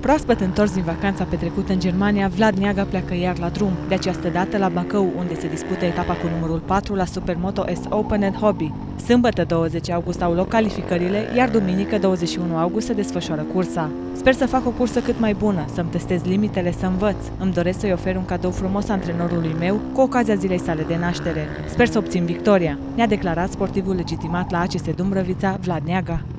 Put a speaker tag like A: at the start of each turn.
A: Proaspăt întors din vacanța petrecută în Germania, Vlad Neaga pleacă iar la drum, de această dată la Bacău, unde se dispută etapa cu numărul 4 la Supermoto S Open and Hobby. Sâmbătă 20 august au loc calificările, iar duminică 21 august se desfășoară cursa. Sper să fac o cursă cât mai bună, să-mi testez limitele, să învăț. Îmi doresc să-i ofer un cadou frumos antrenorului meu cu ocazia zilei sale de naștere. Sper să obțin victoria, ne-a declarat sportivul legitimat la ACS Dumbrăvița, Vlad Neaga.